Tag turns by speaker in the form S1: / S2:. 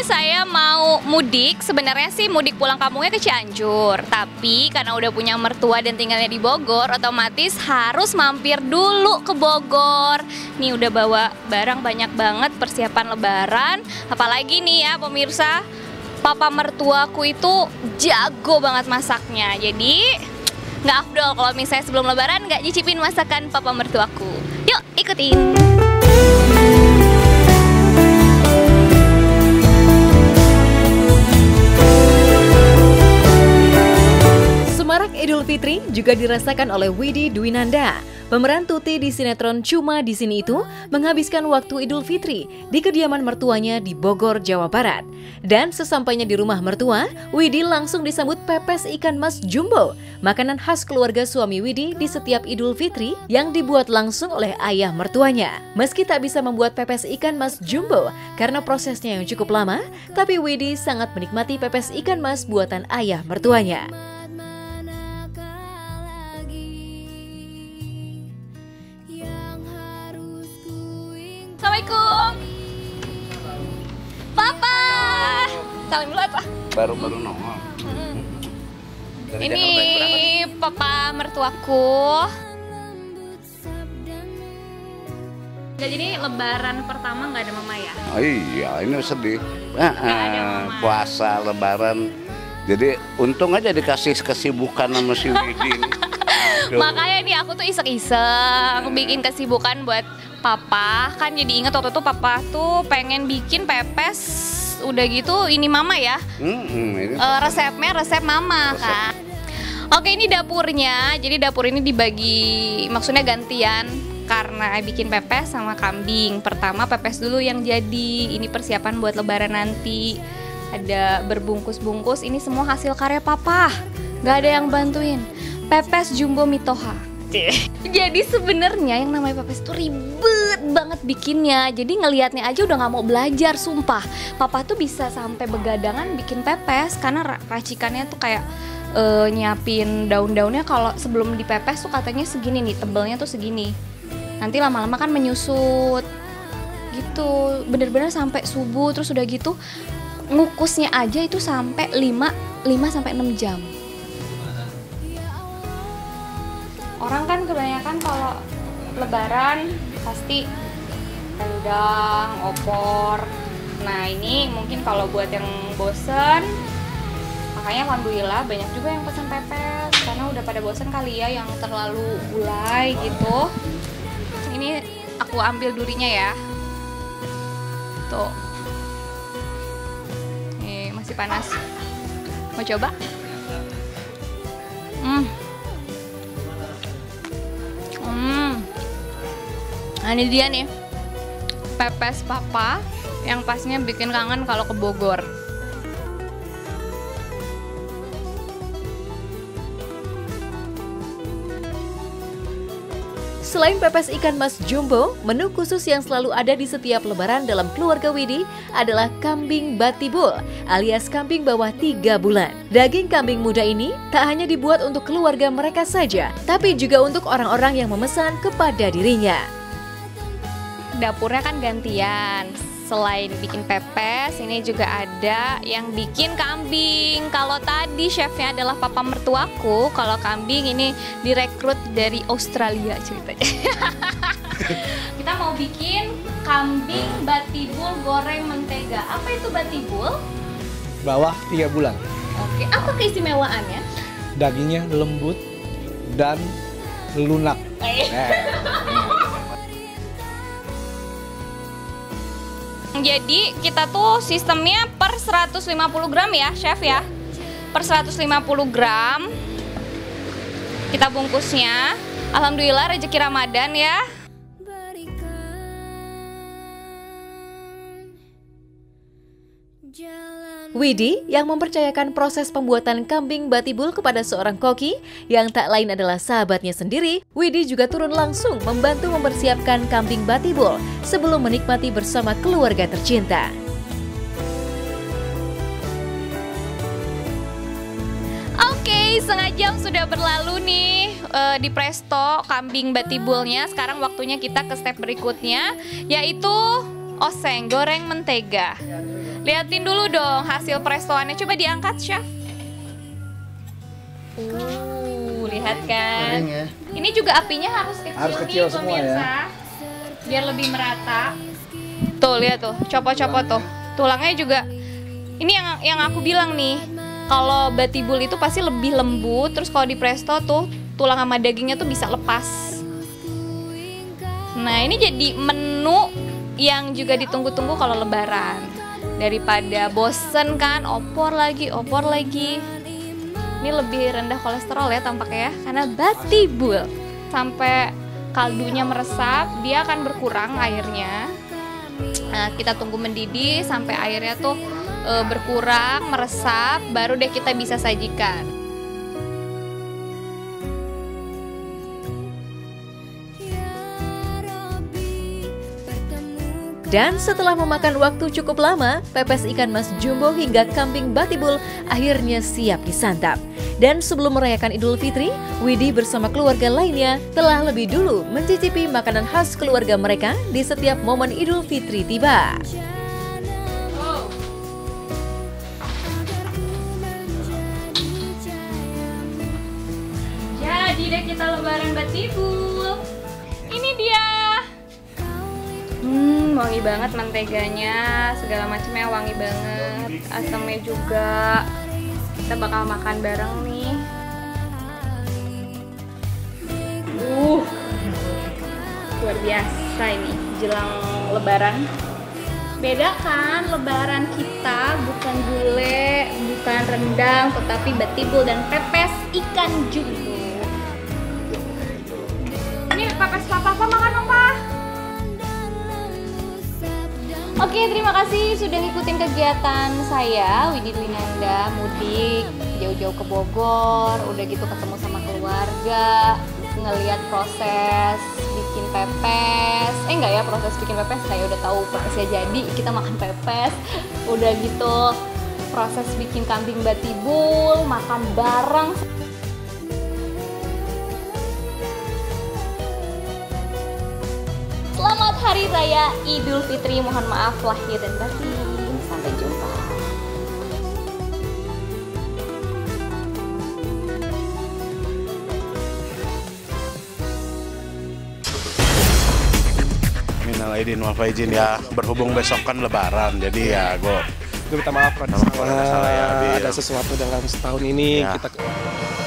S1: saya mau mudik, sebenarnya sih mudik pulang kampungnya ke Cianjur. Tapi karena udah punya mertua dan tinggalnya di Bogor, otomatis harus mampir dulu ke Bogor. Nih udah bawa barang banyak banget, persiapan lebaran. Apalagi nih ya pemirsa, papa mertuaku itu jago banget masaknya. Jadi nggak afdol kalau misalnya sebelum lebaran nggak nyicipin masakan papa mertuaku. Yuk ikutin!
S2: Semarak Idul Fitri juga dirasakan oleh Widi Dwinanda. Pemeran Tuti di sinetron Cuma di Sini itu menghabiskan waktu Idul Fitri di kediaman mertuanya di Bogor, Jawa Barat. Dan sesampainya di rumah mertua, Widi langsung disambut pepes ikan mas jumbo, makanan khas keluarga suami Widi di setiap Idul Fitri yang dibuat langsung oleh ayah mertuanya. Meski tak bisa membuat pepes ikan mas jumbo karena prosesnya yang cukup lama, tapi Widi sangat menikmati pepes ikan mas buatan ayah mertuanya.
S1: Assalamualaikum, Papa. Salam dulu apa?
S3: Baru nongol.
S1: Ini papa mertuaku. Nggak, jadi lebaran pertama nggak ada mama ya?
S3: Oh iya, ini sedih.
S1: ada mama.
S3: Puasa lebaran. Jadi untung aja dikasih kesibukan sama si Widi ini.
S1: Makanya nih aku tuh iseng-iseng bikin kesibukan buat papa. Kan jadi inget waktu itu papa tuh pengen bikin pepes. Udah gitu ini mama ya.
S3: Ini
S1: Resepnya resep mama kan. Oke, ini dapurnya. Jadi dapur ini dibagi, maksudnya gantian karena bikin pepes sama kambing. Pertama pepes dulu yang jadi. Ini persiapan buat lebaran nanti. Ada berbungkus-bungkus. Ini semua hasil karya papa. Gak ada yang bantuin. Pepes jumbo mitoha. Jadi sebenarnya yang namanya pepes itu ribet banget bikinnya. Jadi ngelihatnya aja udah nggak mau belajar, sumpah. Papa tuh bisa sampai begadangan bikin pepes karena racikannya tuh kayak nyiapin daun-daunnya. Kalau sebelum dipepes tuh katanya segini nih, tebelnya tuh segini. Nanti lama-lama kan menyusut gitu. Bener-bener sampai subuh. Terus udah gitu ngukusnya aja itu sampai 5 sampai 6 jam. Orang kan kebanyakan kalau lebaran pasti rendang, opor. Nah ini mungkin kalau buat yang bosen, makanya alhamdulillah banyak juga yang pesen pepes karena udah pada bosen kali ya yang terlalu gulai gitu. Ini aku ambil durinya ya. Tuh. Nih masih panas. Mau coba? Nah ini dia nih pepes papa yang pastinya bikin kangen kalau ke Bogor.
S2: Selain pepes ikan mas jumbo, menu khusus yang selalu ada di setiap lebaran dalam keluarga Widi adalah kambing batibul alias kambing bawah 3 bulan. Daging kambing muda ini tak hanya dibuat untuk keluarga mereka saja, tapi juga untuk orang-orang yang memesan kepada dirinya.
S1: Dapurnya kan gantian. Selain bikin pepes, ini juga ada yang bikin kambing. Kalau tadi chefnya adalah papa mertuaku, kalau kambing ini direkrut dari Australia ceritanya. Kita mau bikin kambing batibul goreng mentega. Apa itu batibul?
S4: Bawah 3 bulan.
S1: Oke, apa keistimewaannya?
S4: Dagingnya lembut dan lunak.
S1: Jadi kita tuh sistemnya per 150 gram ya chef ya. Per 150 gram kita bungkusnya. Alhamdulillah rezeki Ramadan ya.
S2: Widi yang mempercayakan proses pembuatan kambing batibul kepada seorang koki yang tak lain adalah sahabatnya sendiri, Widi juga turun langsung membantu mempersiapkan kambing batibul sebelum menikmati bersama keluarga tercinta.
S1: Oke, setengah jam sudah berlalu nih di presto kambing batibulnya. Sekarang waktunya kita ke step berikutnya, yaitu oseng goreng mentega. Liatin dulu dong hasil prestoannya. Coba diangkat, Chef. Lihat kan.
S4: Kering ya.
S1: Ini juga apinya harus kecil,
S4: Harus kecil
S1: nih,
S4: semua
S1: pemirsa.
S4: ya.
S1: Biar lebih merata. Tuh, lihat tuh, copot-copot tuh. Tulangnya juga. Ini yang aku bilang nih. Kalau batibul itu pasti lebih lembut, terus kalau di presto tuh tulang sama dagingnya tuh bisa lepas. Nah, ini jadi menu yang juga ditunggu-tunggu kalau lebaran. Daripada bosen kan, opor lagi. Ini lebih rendah kolesterol ya tampaknya ya, karena batibul. Sampai kaldunya meresap, dia akan berkurang airnya. Nah, kita tunggu mendidih sampai airnya tuh berkurang, meresap, baru deh kita bisa sajikan.
S2: Dan setelah memakan waktu cukup lama, pepes ikan mas jumbo hingga kambing batibul akhirnya siap disantap. Dan sebelum merayakan Idul Fitri, Widi bersama keluarga lainnya telah lebih dulu mencicipi makanan khas keluarga mereka di setiap momen Idul Fitri tiba.
S1: Jadi deh kita lebaran batibul. Ini dia. Wangi banget menteganya, segala macamnya wangi banget. Asamnya juga. Kita bakal makan bareng nih. Luar biasa ini jelang lebaran. Beda kan lebaran kita, bukan gulai, bukan rendang, tetapi batibul dan pepes ikan jumbo. Ini pepes papa makan dong, Pa. Oke, terima kasih sudah ngikutin kegiatan saya, Widi Dwinanda, mudik jauh-jauh ke Bogor, udah gitu ketemu sama keluarga, ngelihat proses bikin pepes. Enggak ya, proses bikin pepes, saya udah tahu pepesnya jadi, kita makan pepes. Udah gitu proses bikin kambing batibul, makan bareng. Selamat Hari Raya Idul Fitri, mohon maaf lahir dan batin. Sampai jumpa.
S5: Minal aidin wal faizin ya, berhubung besok kan lebaran, jadi ya gue
S4: Minta maaf,
S5: salah ya.
S4: ada sesuatu dalam setahun ini
S5: Ya.
S4: kita